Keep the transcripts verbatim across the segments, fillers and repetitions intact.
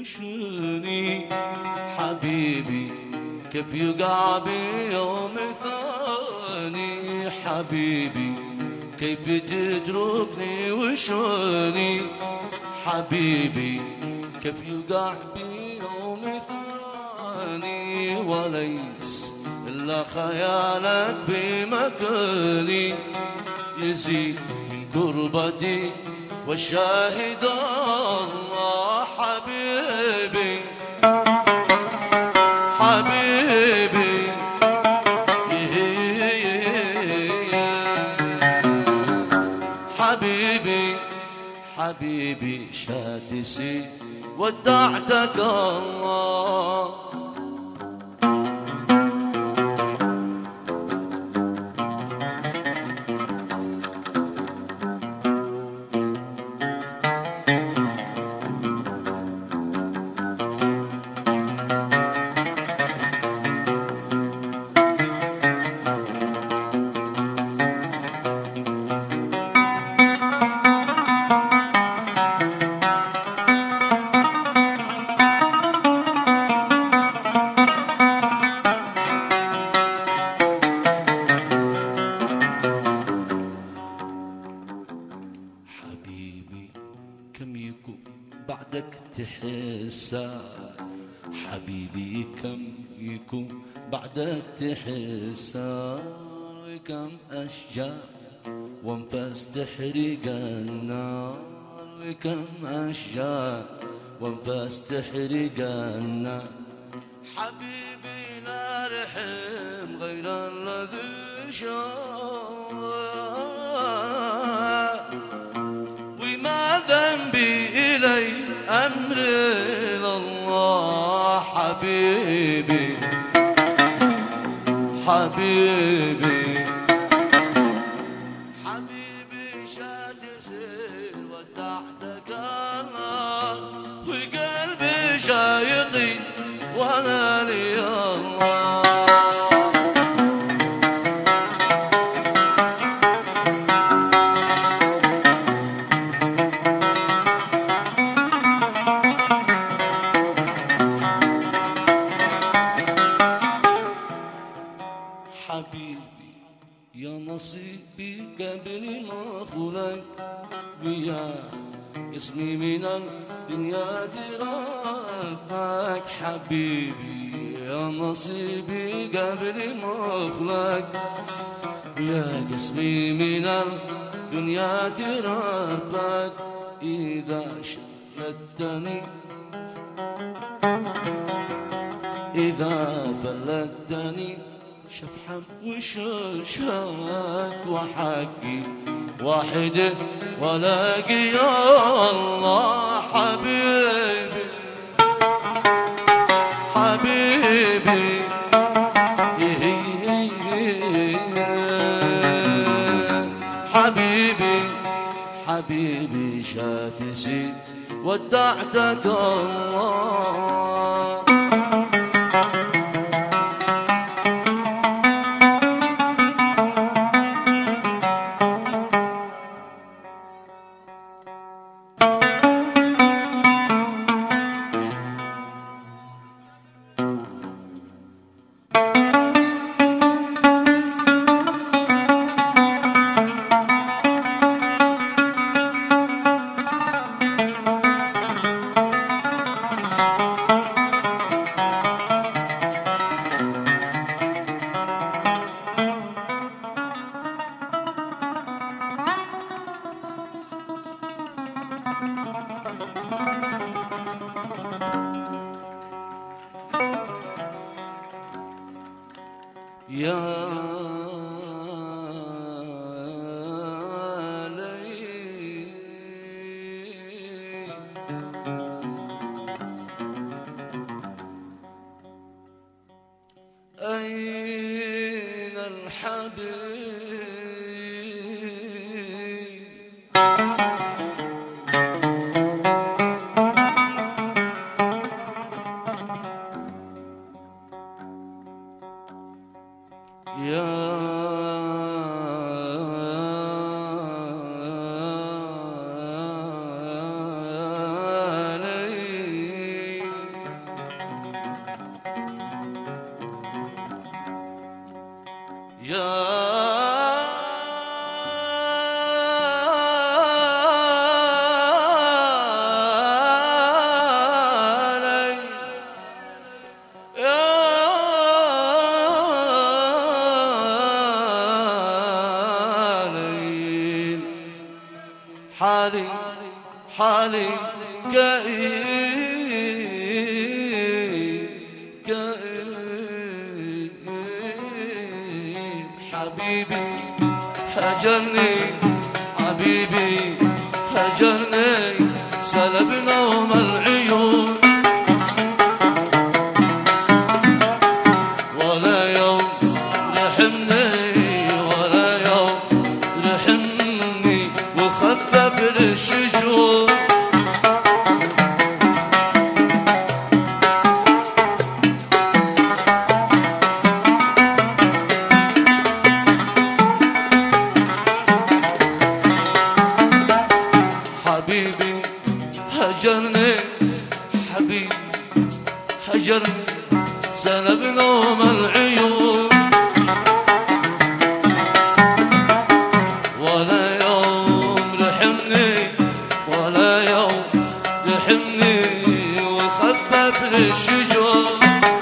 وشوني حبيبي كيف يقع بيوم ثاني حبيبي كيف تتركني وشوني حبيبي كيف يقع بيوم ثاني وليس إلا خيالك بمكاني يزيد من كربتي والشاهد الله حبيبي حبيبي حبيبي حبيبي شاتسي ودعتك الله كم يكون بعدك تحسها حبيبي كم يكون بعدك تحسها وكم أشجار وانفاس تحرق النار وكم أشجار وانفاس تحرق النار حبيبي لا رحم غير الذي شاء وما ذنبي إلي أمر الله حبيبي حبيبي حبيبي شاتسير ودعتك الله وقلبي شايطي وانا لي الله حبيبي يا نصيبي قبل ما خلق ويا اسمي من الدنيا ترافق حبيبي يا نصيبي قبل ما خلق ويا اسمي من الدنيا ترافق إذا شدتني إذا فلتني شفحة وشاشات وحقي واحد ولاقي يا الله حبيبي حبيبي حبيبي حبيبي شاتسي ودعتك الله يا ليل أين الحبيب يا ليل حالي حالي كئيب كئيب حبيبي هجرني حبيبي هجرني سلب نوم العيون ولا يوم رحمني ولا يوم رحمني وخفف الشجون حبيبي هجرني حبيبي هجرني سلب نوم العيون ولا يوم رحمني ولا يوم رحمني وخفف الشجون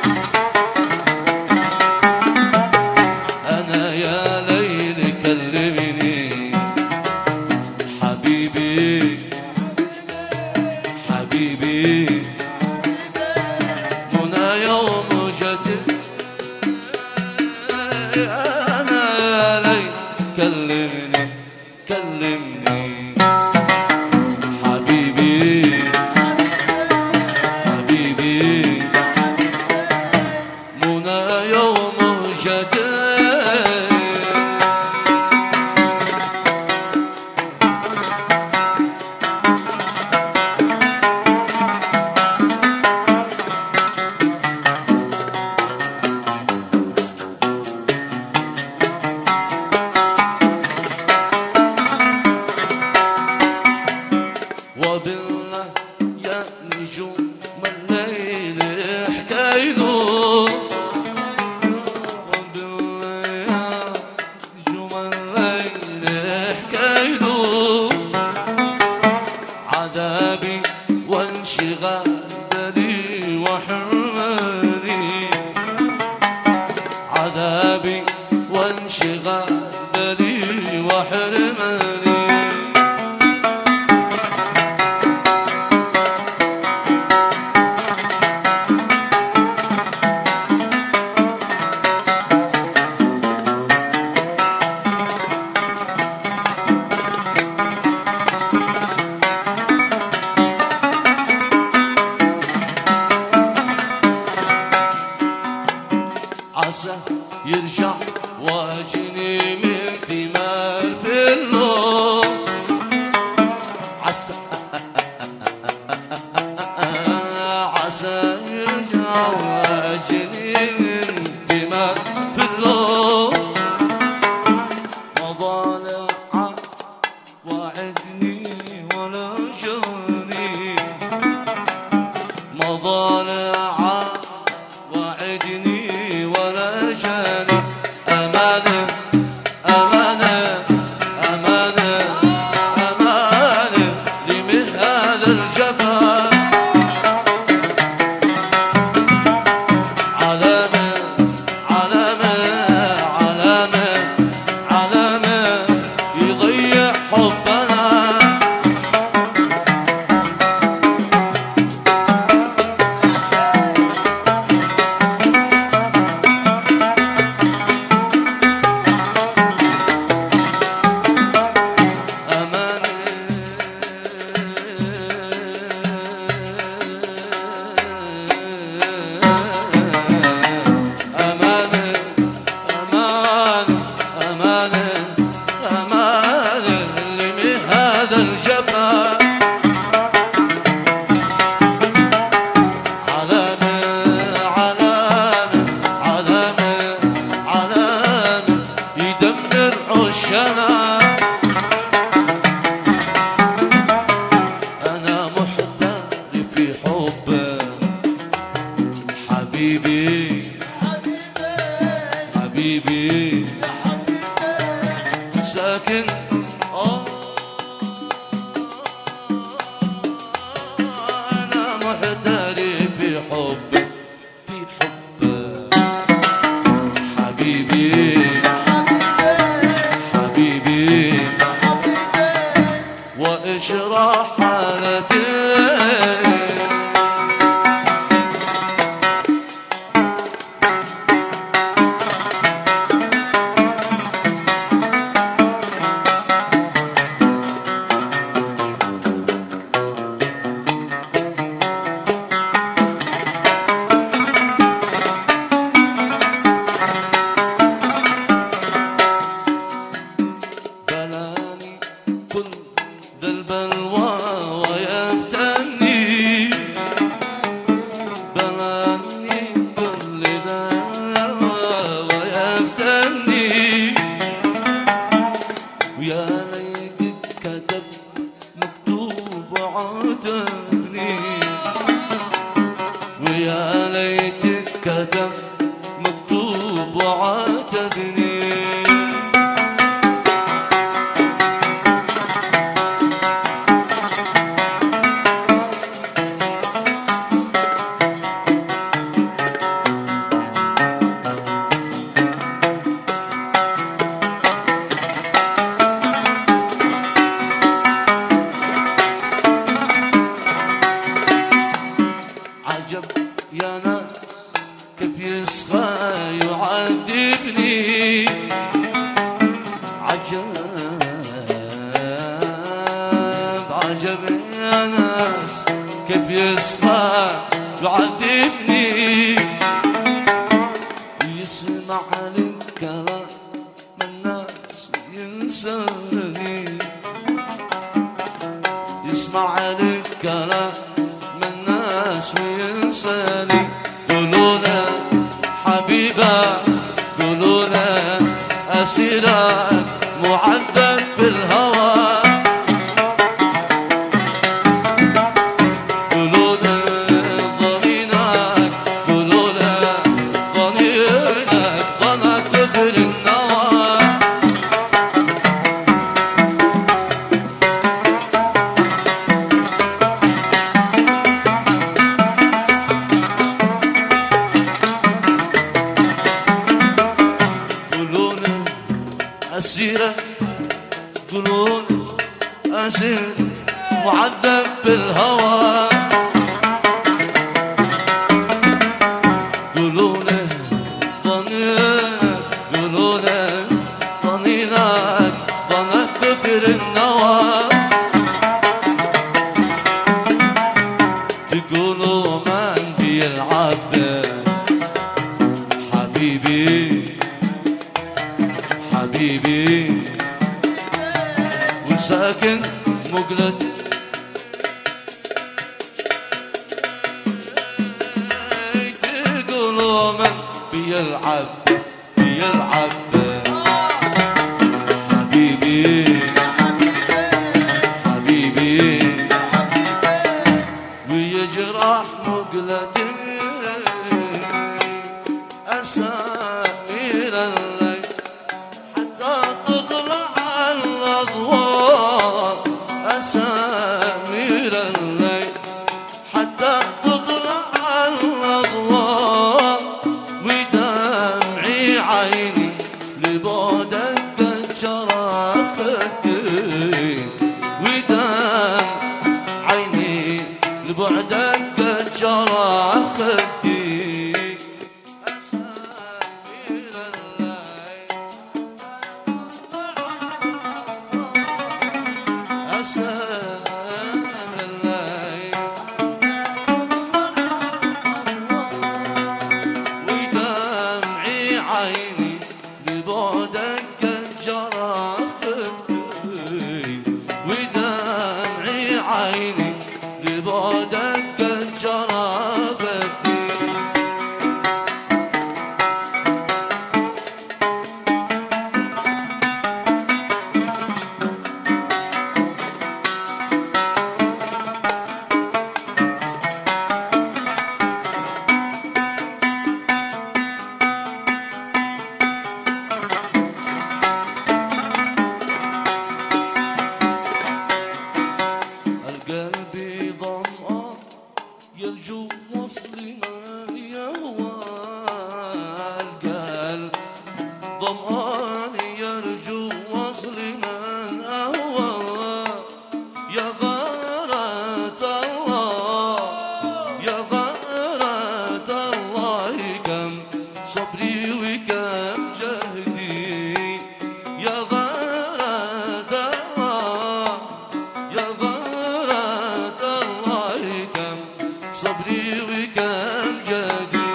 أنا يا ليل كلمني حبيبي حبيبي هنا يوم جد أنا يا ليل كلمني كلمني حبيبي حبيبي هنا يوم جد وبالله يا نجوم الليل احكيلو وبالله يا نجوم الليل احكيلو عذابي وانشغال بالي وحرماني عذابي وانشغال بالي وحرماني عسى يرجع واجني من ثمار في اللون عسى عسى يرجع واجني من ثمار في اللون مضالع وعدني ولا جاني مضالع وعدني ولا جاني أمانة أمانة أمانة أمانة لمن هذا الجبل علامة علامة علامة علامة يضيع حبنا أنا محتار في حبك حبيبي حبيبي وساكن آه أنا محترف في حبك في حبك حبيبي حبيبي واشرح حالتي البلوى ويفتني بلاني كل ذا ويفتني ويا ليتك كتب مكتوب عاتبني ويا ليتك كتب مكتوب عاتبني عجب يا ناس كيف يسخى يعذبني عجب عجب يا ناس كيف يسخى يعذبني ويسمع للكلام من الناس ينساني يسمع للكلام وينساني قولونا حبيبة قولونا أسيرة معذب بالهوى قولونا ظنينك قولونا ظنينك ظنك تفر النوى أسيرة قولون أسير معذب بالهوى قولون ظنينك قولون ظنينك ظنك كفر النوى تقولوا من بيلعب حبيبي حبيبي وساكن مقلة تقولوا من بيلعب بيلعب حبيبي حبيبي ويجرح مقلتي أسامير الليل أسامير الليل حتى تطلع الأضواء ودمعي عيني لبعدك جرى خدي ودمع عيني لبعدك جرى خدي أسامير الليل أسامير الليل ودمعي عيني لبعدك جرى خدي ودمعي عيني لبعدك جرى خدي وصل ما يهوى القلب ظمآن يرجو وصل من أهوى يا غارة الله يا غارة الله كم صبري وكم جهدي يا غارة الله يا غارة الله كم صبري وكم جهدي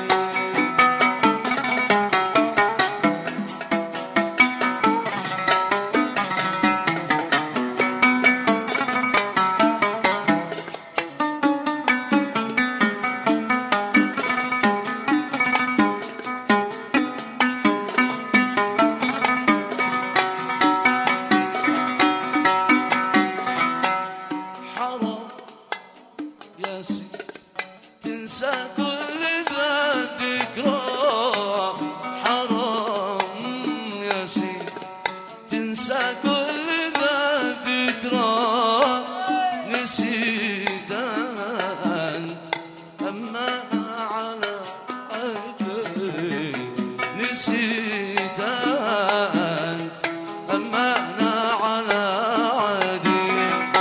يا سيدي تنسى كل ذا ذكرى حرام يا سيدي تنسى كل ذا ذكرى نسيت أنت أما على قلبي نسيت أنت أما أنا على عادي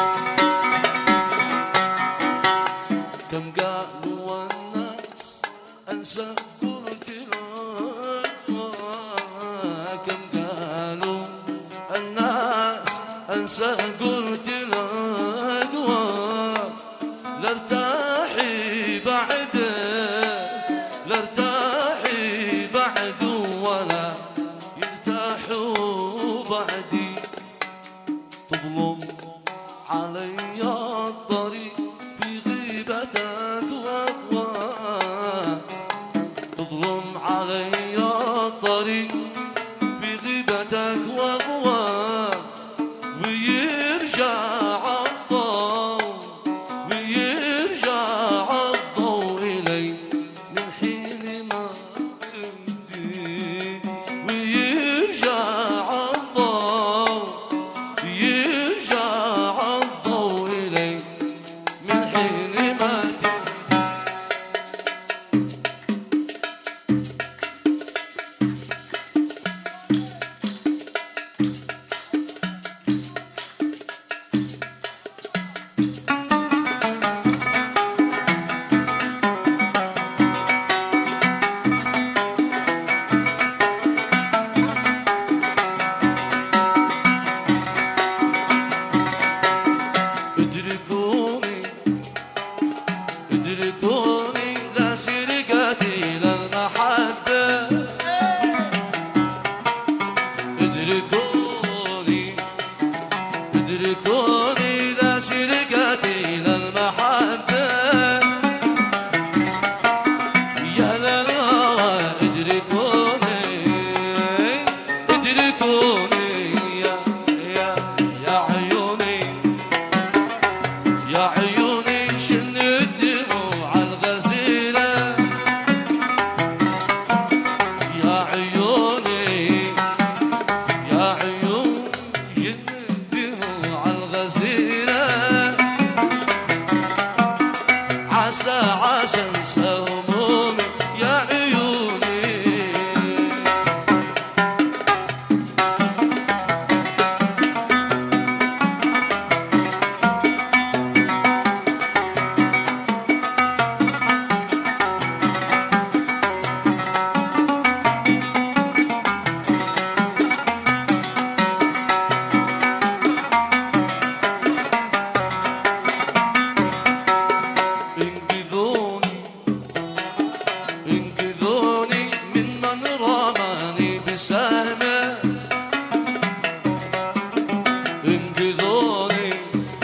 كم قالوا الناس أنسى قلت الأقوى كم قالوا الناس أنسى قلت الأقوى لارتاحي بعده لارتاحي بعده ولا يرتاحوا بعدي تظلم علي الطريق تظلم علي الطريق في غيبتك واغوى ويرجع الضوء ويرجع الضوء إلي من حين ما تمضي ويرجع الضوء يرجع الضوء إلي من حين ما ادركوني لا سرقتي للمحبة ادركوني ادركوني لا سرقتي للمحبة يا للهوى ادركوني ادركوني يا يا يا عيوني يا عيوني شن الدموع الغزيرة يا عيوني يا عيون شن الدموع الغزيرة عسى عسى انسى همومي يا عيوني انقذوني ممن رماني بسهمه انقذوني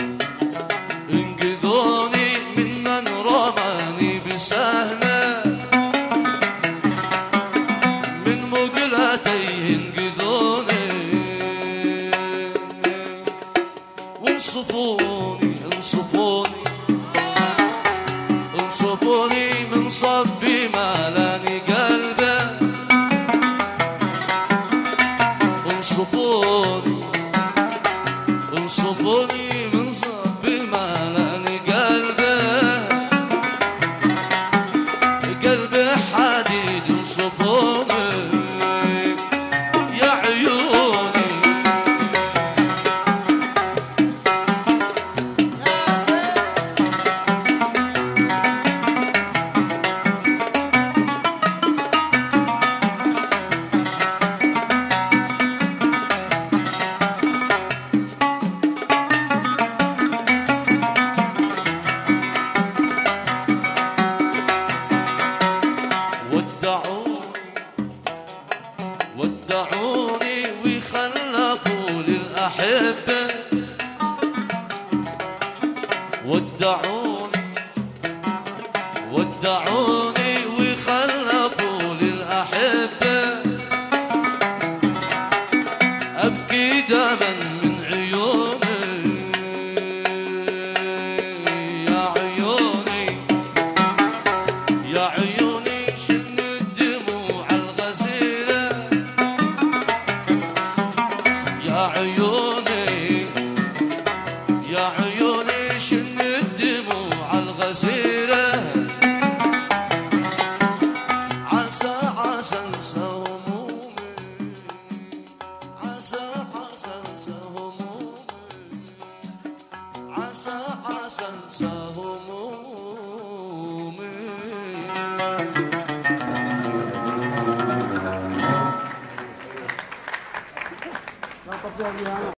انقذوني ممن رماني بسهمه من مقلتيه انقذوني وانصفوني انصفوني انصفوني من صفي مالاني قلبه انصفوني انصفوني من صفي مالاني قلبه ودعوني وخلفوا للأحبة أبكي دما من عيوني يا عيوني يا عيوني شن الدموع الغزيرة يا عيوني يا عيوني شن الدموع الغزيرة عسى عسى انسى همومي عسى عسى انسى همومي عسى عسى انسى همومي